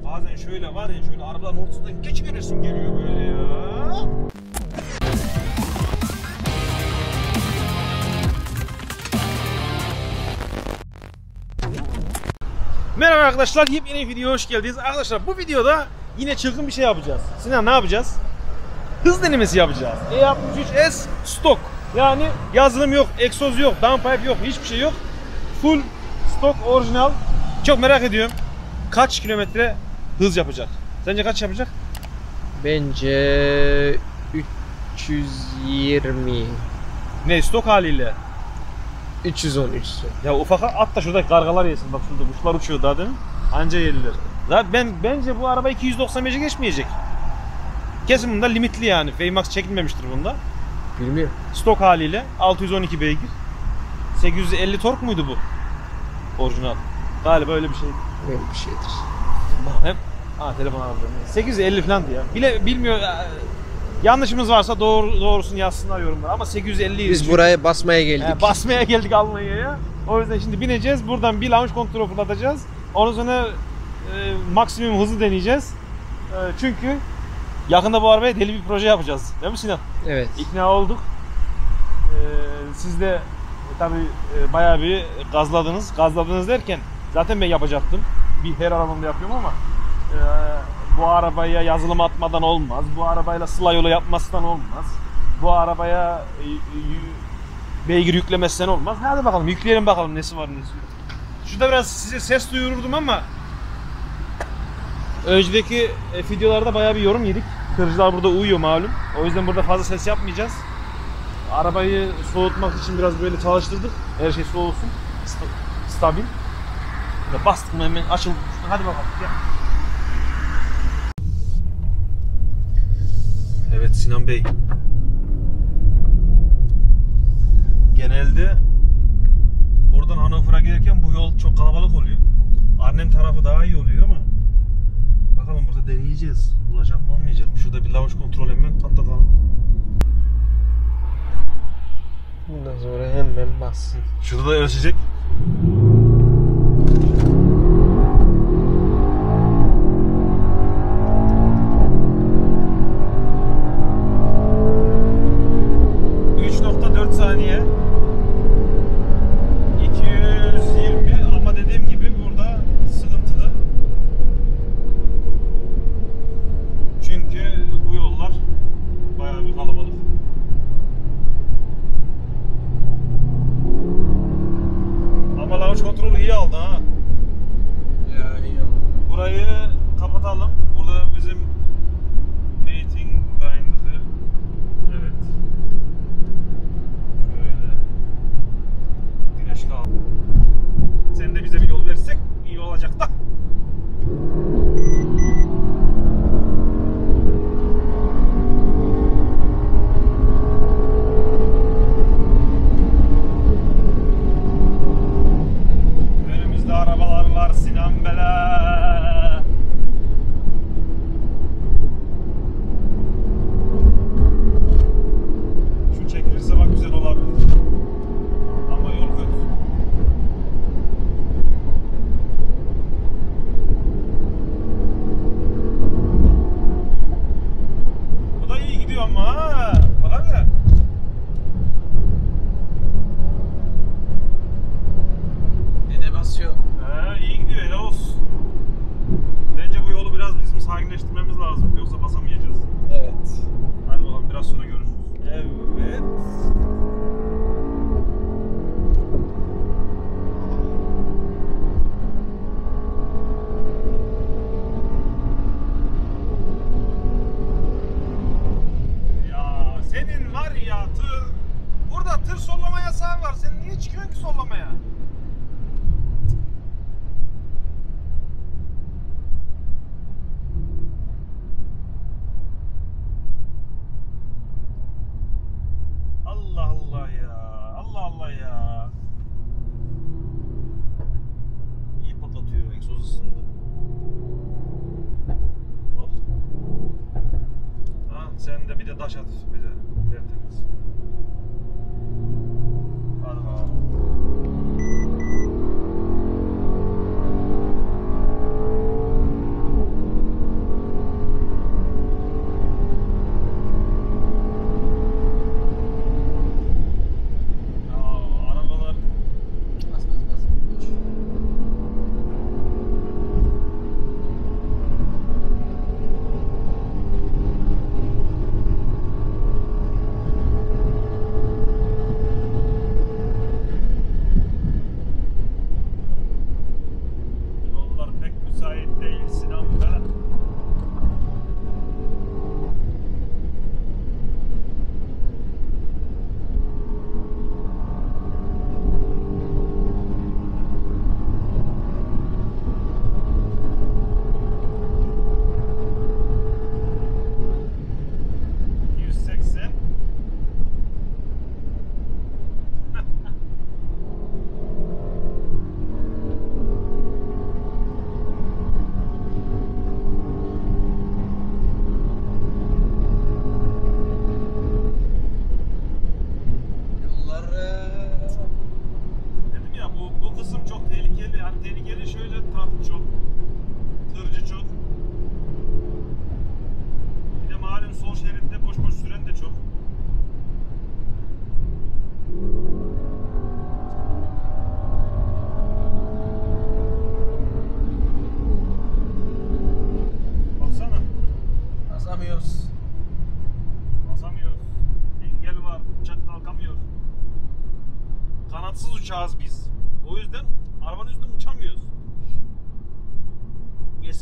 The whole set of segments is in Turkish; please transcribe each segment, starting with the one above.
Bazen şöyle var ya, şöyle arabanın ortasından geçiveresim geliyor böyle ya. Merhaba arkadaşlar, yepyeni videoya hoş geldiniz. Arkadaşlar bu videoda yine çılgın bir şey yapacağız. Sinan, ne yapacağız? Hız denemesi yapacağız. E63S stok. Yani yazılım yok, egzoz yok, downpipe yok, hiçbir şey yok. Full stok, orijinal. Çok merak ediyorum. Kaç kilometre hız yapacak? Sence kaç yapacak? Bence 320. Ne, stok haliyle? 310. Ya ufak at da şurada kargalar yesin. Bak şurada kuşlar uçuyor daha değil mi? Anca yediler. Zaten bence bu araba 295'e geçmeyecek. Kesin bunda limitli yani. VMAX çekilmemiştir bunda. Bilmiyorum. Stok haliyle 612 beygir. 850 tork muydu bu? Orijinal. Galiba öyle bir şey. Öyle bir şeydir. Hep telefon aldım. 850 falandı ya. Bilmiyor. Yanlışımız varsa doğrusunu yazsınlar yorumlara ama 850. Biz buraya basmaya geldik. Basmaya geldik Almanya'ya. O yüzden şimdi bineceğiz. Buradan bir launch kontrol fırlatacağız. Ondan sonra maksimum hızı deneyeceğiz. Çünkü yakında bu arabaya deli bir proje yapacağız. Değil mi Sinan? Evet. İkna olduk. Siz de tabii bayağı bir gazladınız. Gazladınız derken zaten ben yapacaktım. Her arabamda yapıyorum ama bu arabaya yazılım atmadan olmaz. Bu arabayla sıla yolu yapmazsan olmaz. Bu arabaya beygir yüklemezsen olmaz. Hadi bakalım yükleyelim bakalım nesi var nesi yok. Şurada biraz size ses duyururdum ama önceki videolarda bayağı bir yorum yedik. Tırcılar burada uyuyor malum. O yüzden burada fazla ses yapmayacağız. Arabayı soğutmak için biraz böyle çalıştırdık. Her şey soğusun. Stabil. Burada bastık mı hemen açıldı. Hadi bakalım. Gel. Evet Sinan Bey. Genelde buradan Hannover'a giderken bu yol çok kalabalık oluyor. Arnhem tarafı daha iyi oluyor ama bakalım burada deneyeceğiz. Olacak mı olmayacak mı? Şurada bir launch kontrol hemen patlatalım. Bundan sonra hemen bassın. Şurada da ölçecek. Saniye 220 ama dediğim gibi burada sıkıntılı. Çünkü bu yollar bayağı bir kalabalık. Ama launch kontrolü iyi aldı ha. Ya iyi oldu. Burayı kapatalım. Burada bizim mating bind'ı. Evet. Sen de bize bir yol versek iyi olacak da. Önümüzde arabalar var Sinan Bela. Şu çekilirse bak güzel olabilir. Ama yol kötü. Bu da iyi gidiyor ama ha. Bakar ya. Dede basıyor. İyi gidiyor, helal olsun. Bence bu yolu biraz bizim sakinleştirmemiz lazım. Yoksa basamayacağız. Evet. Hadi bakalım biraz sonra görüşürüz. Evet. Senin var ya tır. Burada tır sollama yasağı var. Sen niye çıkıyorsun ki sollamaya? Allah Allah ya. Allah Allah ya. İyi patlatıyor. Egzoz ısındı. Bak. Ha, sen de bir de taş at bize. Tertemiz. Hadi bakalım.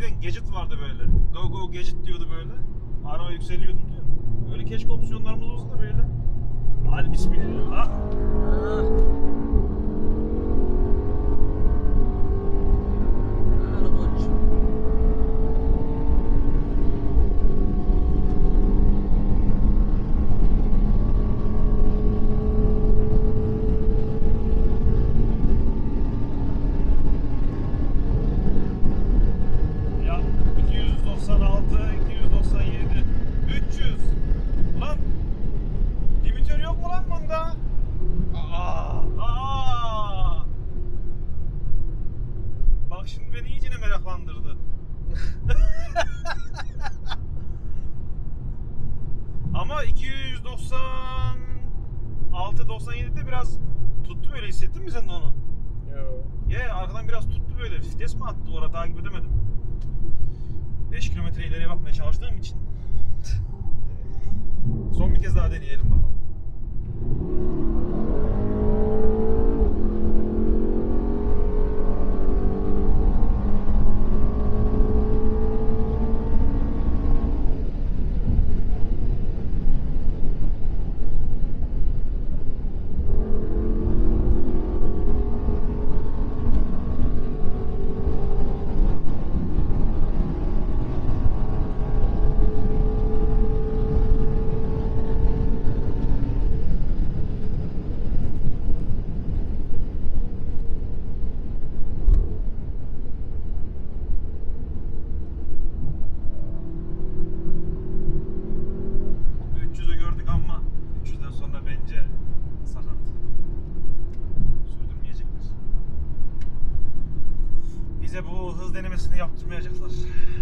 eskiden Gadget vardı böyle. Go Go Gadget diyordu böyle. Araba yükseliyordu diyor. Öyle keşke opsiyonlarımız olsa da böyle. Hadi bismillah. Ya 296, 297, 300. Ulan limitör yok mu lan bunda? Aa. Bak şimdi beni iyice meraklandırdı. Ama 296, 97'de biraz tuttu böyle, hissettin mi sen de onu? Yo. Arkadan biraz tuttu böyle. Vites mi attı orada, takip edemedim. 5 kilometre ileriye bakmaya çalıştığım için. Son bir kez daha deneyelim bakalım. Bize bu hız denemesini yaptırmayacaklar.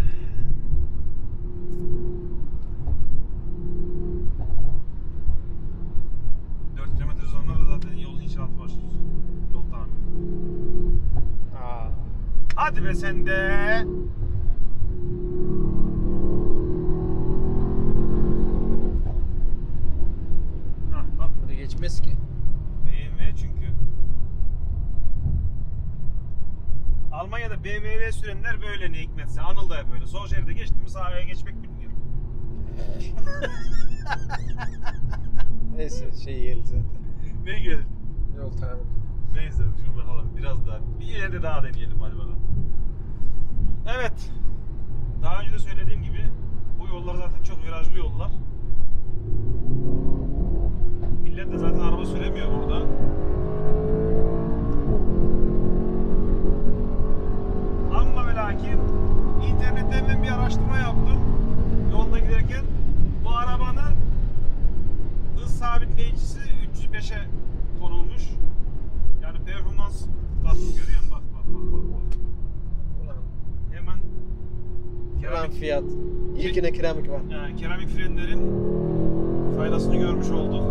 Dört kilometre sonra da zaten yolun inşaatı başlıyor. Yol tamir. Hadi be sen de. Bak. Burada geçmez ki. BMW çünkü. Almanya'da BMW sürenler böyle, ne hikmetse. Anıl da hep böyle. Sol şeride geçti mi sağa geçmek bilmiyor. Neyse şey geldi zaten. Ne gelir? Yol tamir. Neyse şunu bakalım biraz daha. Bir ileride daha deneyelim hadi bakalım. Evet. Daha önce de söylediğim gibi bu yollar zaten çok virajlı yollar. Millet de zaten araba süremiyor burada. Ama ve lakin internetten ben bir araştırma yaptım. Yolda giderken bu arabanın hız sabitleyicisi 305'e konulmuş. Yani performans katlı, görüyor musun? Bak. Ulan. Hemen Ulan fiyat. İlkine keramik var. yani keramik frenlerin faydasını görmüş olduk.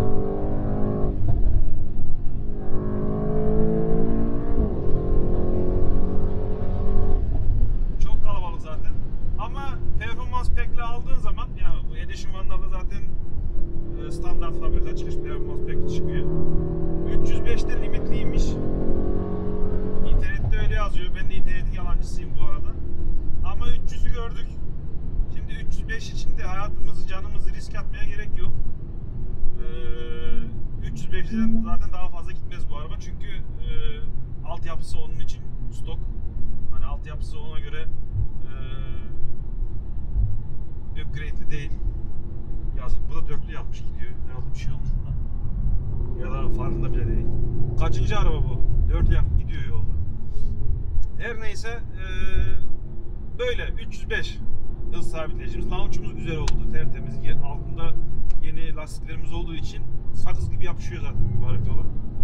Çok kalabalık zaten. Ama performans pekle aldığın zaman, yani bu Edition'larda zaten standart fabrika çıkış performans pekli çıkıyor. 305'te limitliymiş. İnternette öyle yazıyor. Ben de internetin yalancısıyım bu arada. Ama 300'ü gördük. Şimdi 305 için de hayatımızı, canımızı risk atmaya gerek yok. 305'den zaten daha fazla gitmez bu araba. Çünkü altyapısı onun için stok. Hani altyapısı ona göre upgrade'li değil. Yazık, bu da dörtlü yapmış gidiyor. Herhalde bir şey olmuş buna. Ya da farkında bile değil. Kaçıncı araba bu? Dörtlü yapıp gidiyor yolda. Her neyse böyle 305 hız sabitleyicimiz. Launch'umuz güzel oldu, tertemiz. Altında yeni lastiklerimiz olduğu için sakız gibi yapışıyor zaten mübarek yola.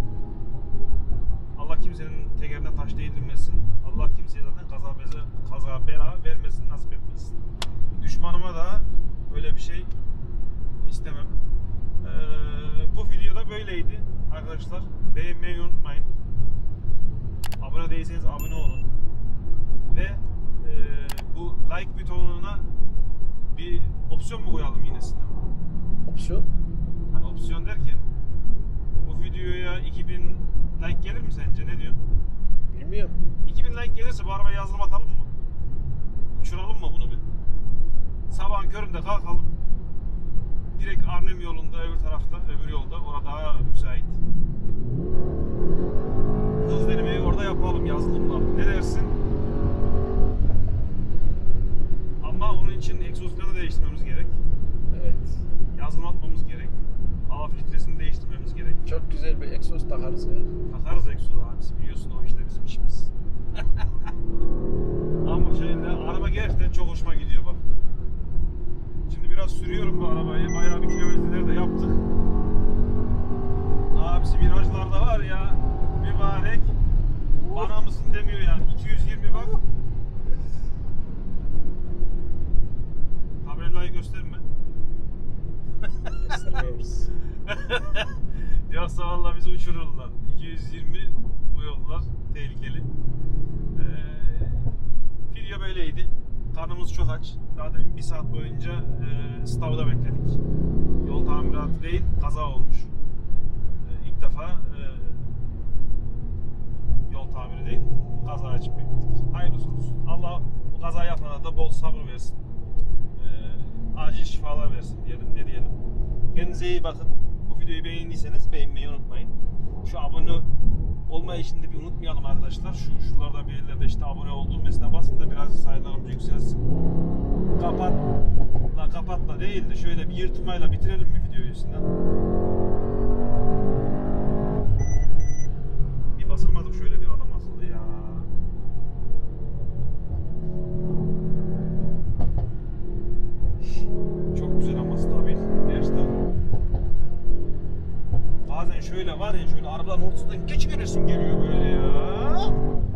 Allah kimsenin tekerine taş değdirmesin. Allah kimseye zaten kaza bela vermesin, nasip etmesin. Düşmanıma da öyle bir şey istemem. Bu videoda böyleydi arkadaşlar. Beğenmeyi unutmayın. Abone değilseniz abone olun. Ve bu like butonuna bir opsiyon mu koyalım yinesine? Opsiyon? Hani opsiyon derken bu videoya 2000 like gelir mi sence? Ne diyorsun? Bilmiyorum. 2000 like gelirse bu arabaya yazılım atalım mı? uçuralım mı bunu bir? Sabahın köründe kalkalım. Direkt Arnhem yolunda öbür tarafta, öbür yolda. Orada daha müsait. Hız denemeyi orada yapalım yazılımla. Ne dersin? Ama onun için egzoz planı değiştirmemiz gerek. Evet. Yazılım atmamız gerek. Hava filtresini değiştirmemiz gerek. Çok güzel bir egzoz takarız ya. Takarız egzoz abisi. Biliyorsun o işte bizim işimiz. Ama şeyde araba gerçekten çok hoşuma gidiyor bak. Şimdi biraz sürüyorum bu arabayı. Bayağı bir kilometreler de yaptık. Abisi virajlarda var ya mübarek. Bana mısın demiyor yani. 220 bak. Tabelayı gösterme. Göstermiyoruz. Yoksa vallahi bizi uçururlar. 220 bu yollar tehlikeli. Video böyleydi. Karnımız çok aç. Daha demin 1 saat boyunca stavda bekledik. Yol tamiratı değil, kaza olmuş. İlk defa yol tamiri değil, kaza için bekledik. Hayırlısı olsun. Allah bu kaza yapana da bol sabır versin. Acil şifalar versin diyelim, ne diyelim. Kendinize iyi bakın. Bu videoyu beğendiyseniz beğenmeyi unutmayın. Şu abone olma işini de bir unutmayalım arkadaşlar. Şuralarda bir yerlerde işte abone olduğum mesela basın da biraz sayılarımız yükselsin. Kapatla değil de şöyle bir yırtmayla bitirelim mi videoyu üstünden? Bir basamadık şöyle bir adam akıllı ya. Çok güzel ama stabil. Gerçekten. Bazen şöyle var ya, şöyle arabanın ortasından geçiveresin geliyor böyle ya.